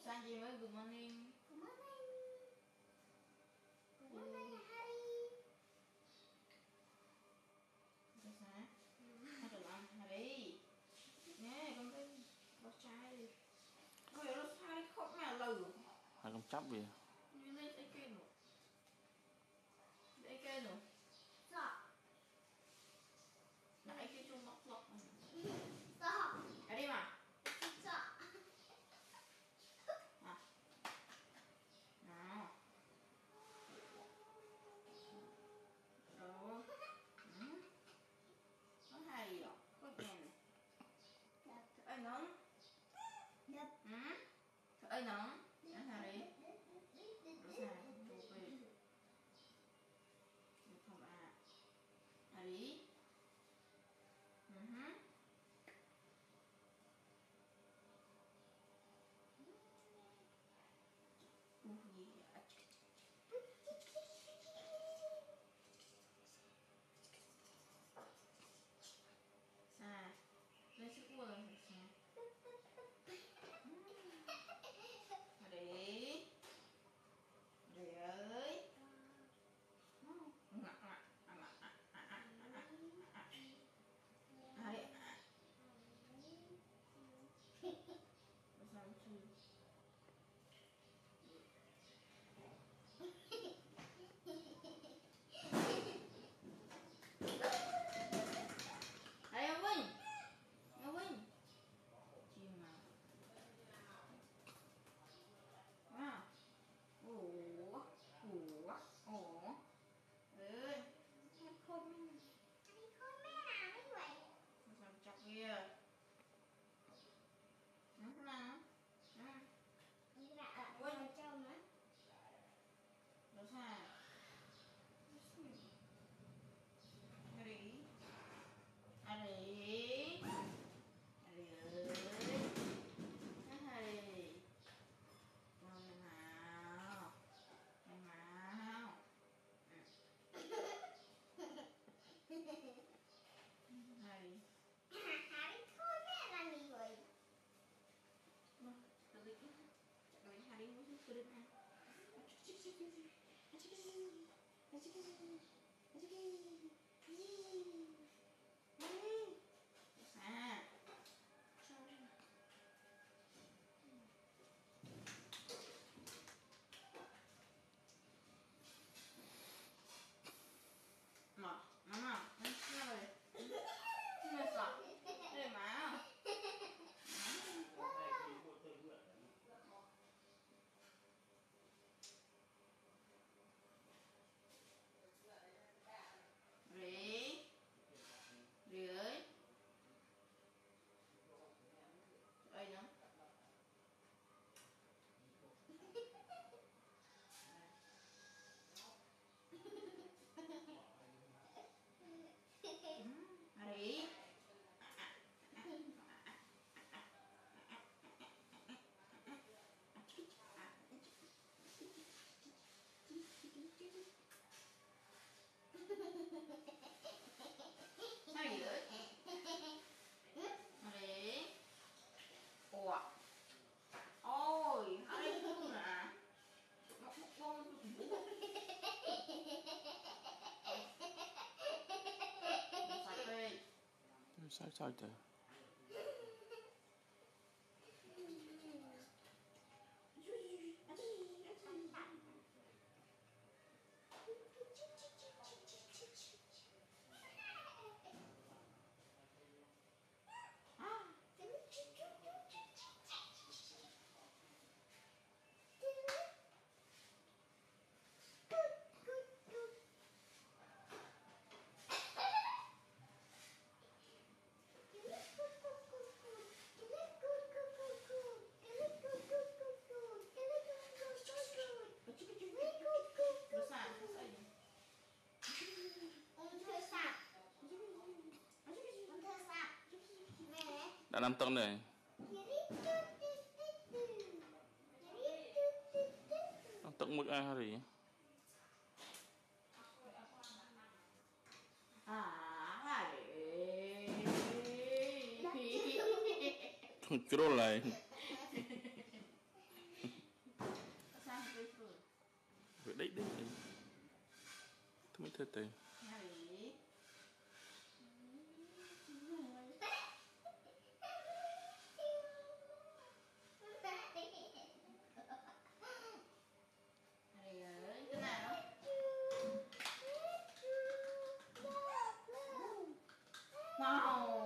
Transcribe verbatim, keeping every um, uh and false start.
Rosa gì mới good morning. Good morning. Good morning Harry. Rosa. Hai đứa ăn Harry. Nè con cái con trai đi. Ôi Rosa đi khóc mẹ lử. Hai con chắp gì? Như này cái kia nữa. Đây kia nữa. Dạ. Nãy cái chung lọc lọc. Dạ. Ở đi mà. Dạ. À. Nào. Đó. Ừ. Nó hay rồi. Có nghe này. Thử ơi nóng. Đập. Ừ. Thử ơi nóng. Nó hả đi. Nó xa. Vô về. Được không à. Hả đi. Ừ hứ. Ủa gì vậy? Sa, lên sức quơ rồi Sa. Đi. Đi ơi. Ngặt ngặt. Hãy. Nó sao chứ? Đây ông Vinh. Ông Vinh. Chim mà. À. Ủa. Ủa. Ủa. Ơi. Em khôn mẹ. Đi khôn mẹ nào đấy vậy? Sao chọc kìa. Nó thế nào? À. Đi lại ở quên trâu nữa. Đó sao? Ari. Ari. Ari ơi. Ari. Con này nào. Này nào. Ari. Harry khôn mẹ làm gì vậy? Tao đi cái. Chắc là Harry muốn giúp tôi ăn. À. Mà, mama, nó sao vậy? Nó sao? Đây mà. Rỉ. Rỉ ơi. Ơi nữa. Rỉ. Sao gì đấy? Rỉ. Ủa. Ôi, Harry thương à. Mọc mọc bông bụng bụng. Sạch đi. Sao sao trời? Đã năm tấn này. Năm tấn mức ai gì? À, Trốn lại. tư. Harry. Harry ơi, cái nào? No.